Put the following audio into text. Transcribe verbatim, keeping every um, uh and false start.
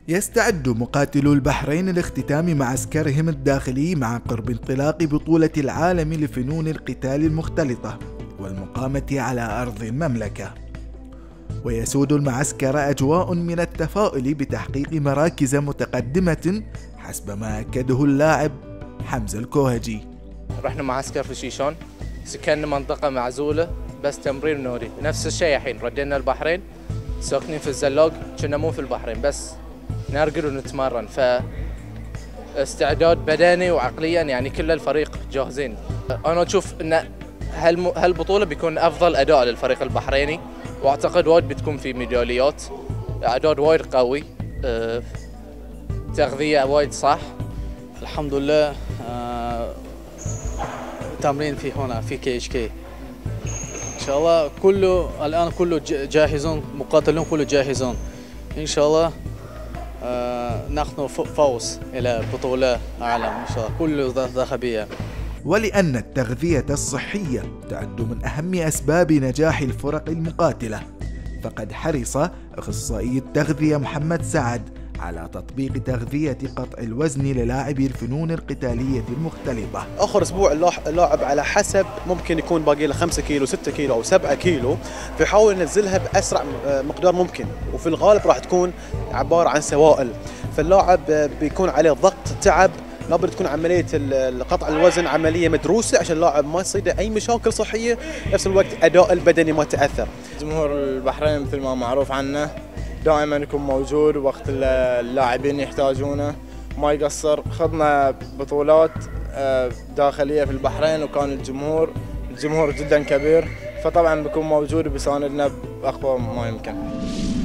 يستعد مقاتلو البحرين لاختتام معسكرهم الداخلي مع قرب انطلاق بطولة العالم لفنون القتال المختلطة والمقامة على أرض المملكة. ويسود المعسكر أجواء من التفاؤل بتحقيق مراكز متقدمة حسب ما أكده اللاعب حمزة الكوهجي. رحنا معسكر في شيشون، سكننا منطقة معزولة بس تمرين نوري، نفس الشيء الحين ردينا البحرين ساكنين في الزلاق، كنا مو في البحرين بس نرقل ونتمرن، فاستعداد بدني وعقليا يعني كل الفريق جاهزين. انا اشوف ان هالبطولة بيكون افضل اداء للفريق البحريني، واعتقد وايد بتكون في ميداليات، اعداد وايد قوي، تغذية وايد صح. الحمد لله. تمرين في هنا في كي اتش كي ان شاء الله، كله الان كله جاهزون، مقاتلون كله جاهزون ان شاء الله. آه نحن فوز الى بطولة عالم ان شاء الله كله ذهبية. ولأن التغذية الصحية تعد من أهم أسباب نجاح الفرق المقاتلة، فقد حرص أخصائي التغذية محمد سعد على تطبيق تغذية قطع الوزن للاعبي الفنون القتالية المختلطة. آخر أسبوع اللاعب على حسب ممكن يكون باقي له خمسة كيلو ستة كيلو أو سبعة كيلو، فيحاول ينزلها بأسرع مقدار ممكن، وفي الغالب راح تكون عبارة عن سوائل، فاللاعب بيكون عليه ضغط تعب، لابد تكون عملية قطع الوزن عملية مدروسة عشان اللاعب ما يصيده أي مشاكل صحية، نفس الوقت أداء البدني ما تأثر. جمهور البحرين مثل ما معروف عنه دائما يكون موجود وقت اللاعبين يحتاجونه، ما يقصر. خضنا بطولات داخلية في البحرين وكان الجمهور الجمهور جدا كبير، فطبعا بيكون موجود وبيساندنا بأقوى ما يمكن.